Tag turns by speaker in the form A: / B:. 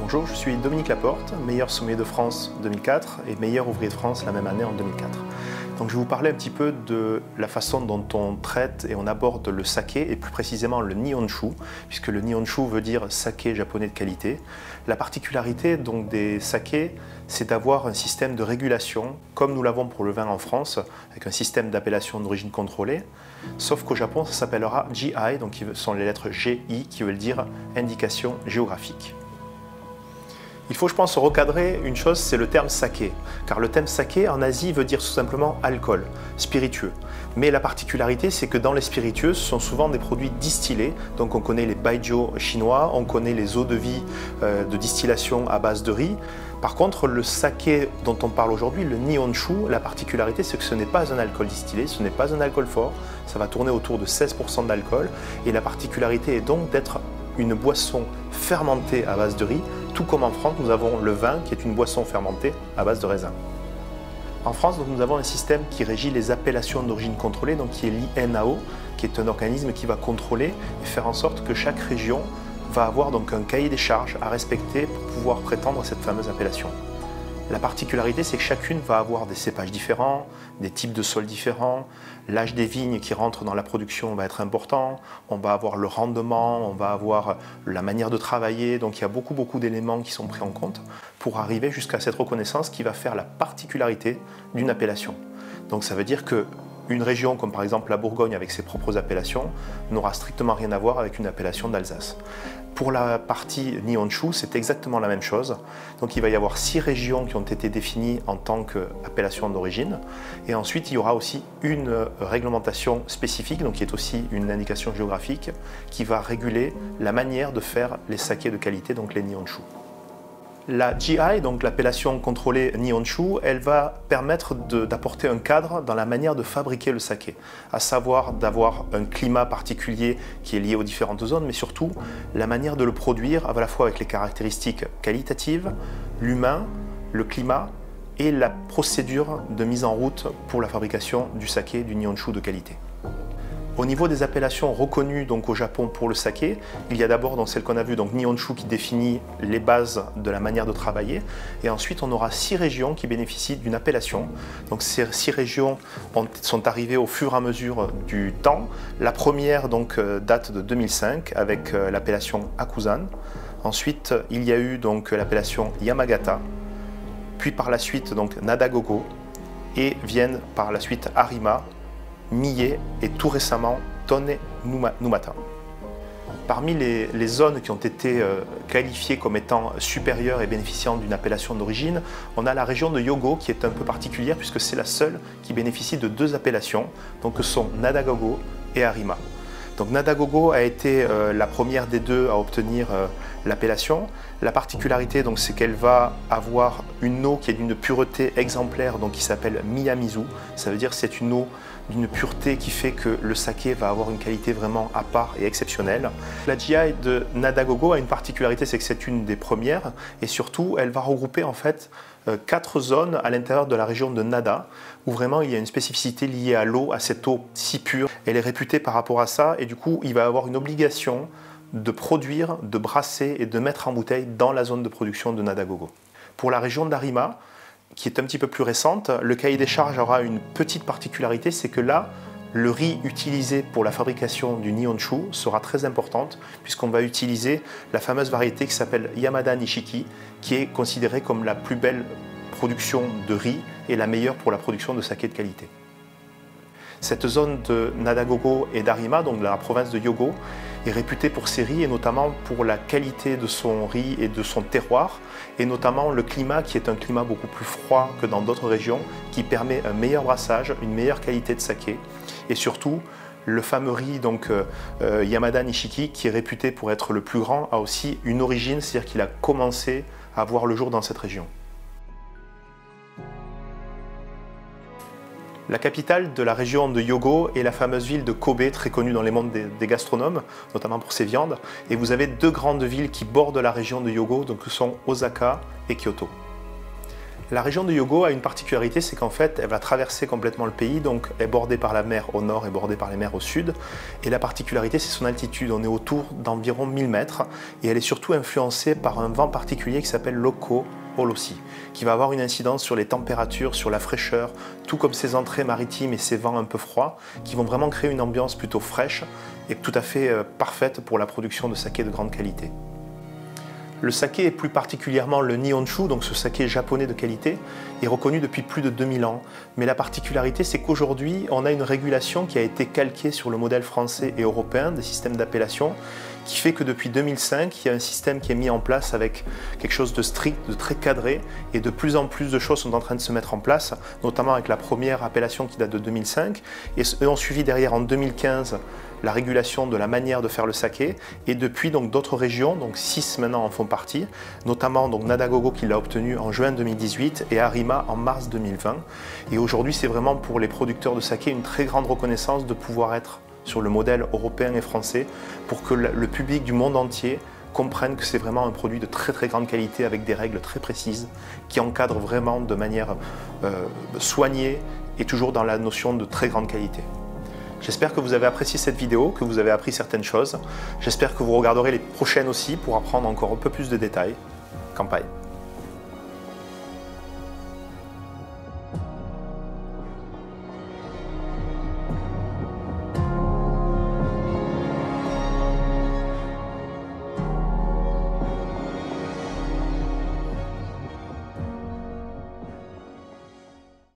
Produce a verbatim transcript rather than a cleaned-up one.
A: Bonjour, je suis Dominique Laporte, meilleur sommelier de France deux mille quatre et meilleur ouvrier de France la même année en deux mille quatre. Donc je vais vous parler un petit peu de la façon dont on traite et on aborde le saké et plus précisément le Nihonshu, puisque le Nihonshu veut dire saké japonais de qualité. La particularité donc des sakés, c'est d'avoir un système de régulation comme nous l'avons pour le vin en France, avec un système d'appellation d'origine contrôlée, sauf qu'au Japon ça s'appellera G I, donc qui sont les lettres G I qui veulent dire indication géographique. Il faut, je pense, recadrer une chose, c'est le terme saké. Car le terme saké en Asie veut dire tout simplement alcool, spiritueux. Mais la particularité, c'est que dans les spiritueux, ce sont souvent des produits distillés. Donc on connaît les baijiu chinois, on connaît les eaux de vie euh, de distillation à base de riz. Par contre, le saké dont on parle aujourd'hui, le Nihonshu, la particularité, c'est que ce n'est pas un alcool distillé, ce n'est pas un alcool fort. Ça va tourner autour de seize pour cent d'alcool. Et la particularité est donc d'être une boisson fermentée à base de riz, tout comme en France, nous avons le vin qui est une boisson fermentée à base de raisin. En France, donc, nous avons un système qui régit les appellations d'origine contrôlée, donc qui est l'I N A O, qui est un organisme qui va contrôler et faire en sorte que chaque région va avoir donc un cahier des charges à respecter pour pouvoir prétendre à cette fameuse appellation. La particularité, c'est que chacune va avoir des cépages différents, des types de sols différents, l'âge des vignes qui rentrent dans la production va être important, on va avoir le rendement, on va avoir la manière de travailler, donc il y a beaucoup beaucoup d'éléments qui sont pris en compte pour arriver jusqu'à cette reconnaissance qui va faire la particularité d'une appellation. Donc ça veut dire que une région comme par exemple la Bourgogne avec ses propres appellations n'aura strictement rien à voir avec une appellation d'Alsace. Pour la partie Nihonshu, c'est exactement la même chose. Donc il va y avoir six régions qui ont été définies en tant qu'appellation d'origine. Et ensuite, il y aura aussi une réglementation spécifique, donc qui est aussi une indication géographique, qui va réguler la manière de faire les sakés de qualité, donc les Nihonshu. La G I, donc l'appellation contrôlée Nihonshu, elle va permettre d'apporter un cadre dans la manière de fabriquer le saké, à savoir d'avoir un climat particulier qui est lié aux différentes zones, mais surtout la manière de le produire, à la fois avec les caractéristiques qualitatives, l'humain, le climat et la procédure de mise en route pour la fabrication du saké, du Nihonshu de qualité. Au niveau des appellations reconnues donc au Japon pour le saké, il y a d'abord celle qu'on a vue, donc Nihonshu, qui définit les bases de la manière de travailler. Et ensuite, on aura six régions qui bénéficient d'une appellation. Donc ces six régions ont, sont arrivées au fur et à mesure du temps. La première donc, date de deux mille cinq avec l'appellation Akusan. Ensuite, il y a eu donc l'appellation Yamagata. Puis par la suite, donc Nadagogo. Et viennent par la suite Arima, Mie et tout récemment Tonne Numata. Parmi les, les zones qui ont été euh, qualifiées comme étant supérieures et bénéficiant d'une appellation d'origine, on a la région de Hyogo qui est un peu particulière puisque c'est la seule qui bénéficie de deux appellations, donc que sont Nadagogo et Arima. Donc Nadagogo a été euh, la première des deux à obtenir euh, l'appellation. La particularité, c'est qu'elle va avoir une eau qui est d'une pureté exemplaire, donc qui s'appelle Miyamizu. Ça veut dire que c'est une eau d'une pureté qui fait que le saké va avoir une qualité vraiment à part et exceptionnelle. La G I de Nadagogo a une particularité, c'est que c'est une des premières et surtout elle va regrouper en fait quatre zones à l'intérieur de la région de Nada où vraiment il y a une spécificité liée à l'eau, à cette eau si pure. Elle est réputée par rapport à ça et du coup il va avoir une obligation de produire, de brasser et de mettre en bouteille dans la zone de production de Nadagogo. Pour la région d'Arima, qui est un petit peu plus récente, le cahier des charges aura une petite particularité, c'est que là, le riz utilisé pour la fabrication du Nihonshu sera très importante puisqu'on va utiliser la fameuse variété qui s'appelle Yamada Nishiki, qui est considérée comme la plus belle production de riz et la meilleure pour la production de saké de qualité. Cette zone de Nadagogo et d'Arima, donc de la province de Hyogo, est réputée pour ses riz et notamment pour la qualité de son riz et de son terroir et notamment le climat qui est un climat beaucoup plus froid que dans d'autres régions qui permet un meilleur brassage, une meilleure qualité de saké et surtout le fameux riz donc, euh, Yamada Nishiki qui est réputé pour être le plus grand a aussi une origine, c'est-à-dire qu'il a commencé à voir le jour dans cette région. La capitale de la région de Hyogo est la fameuse ville de Kobe, très connue dans les mondes des, des gastronomes, notamment pour ses viandes. Et vous avez deux grandes villes qui bordent la région de Hyogo, donc ce sont Osaka et Kyoto. La région de Hyogo a une particularité, c'est qu'en fait, elle va traverser complètement le pays, donc elle est bordée par la mer au nord et bordée par les mers au sud. Et la particularité, c'est son altitude. On est autour d'environ mille mètres et elle est surtout influencée par un vent particulier qui s'appelle l'Oko Olosi, qui va avoir une incidence sur les températures, sur la fraîcheur, tout comme ces entrées maritimes et ces vents un peu froids, qui vont vraiment créer une ambiance plutôt fraîche et tout à fait euh, parfaite pour la production de saké de grande qualité. Le saké, et plus particulièrement le Nihonshu, donc ce saké japonais de qualité, est reconnu depuis plus de deux mille ans. Mais la particularité, c'est qu'aujourd'hui, on a une régulation qui a été calquée sur le modèle français et européen des systèmes d'appellation, qui fait que depuis deux mille cinq, il y a un système qui est mis en place avec quelque chose de strict, de très cadré, et de plus en plus de choses sont en train de se mettre en place, notamment avec la première appellation qui date de deux mille cinq, et eux ont suivi derrière en deux mille quinze la régulation de la manière de faire le saké, et depuis donc d'autres régions, donc six maintenant en font partie, notamment donc Nadagogo qui l'a obtenu en juin deux mille dix-huit et Arima en mars deux mille vingt. Et aujourd'hui, c'est vraiment pour les producteurs de saké une très grande reconnaissance de pouvoir être sur le modèle européen et français pour que le public du monde entier comprenne que c'est vraiment un produit de très très grande qualité avec des règles très précises qui encadrent vraiment de manière euh, soignée et toujours dans la notion de très grande qualité. J'espère que vous avez apprécié cette vidéo, que vous avez appris certaines choses. J'espère que vous regarderez les prochaines aussi pour apprendre encore un peu plus de détails. Kanpai.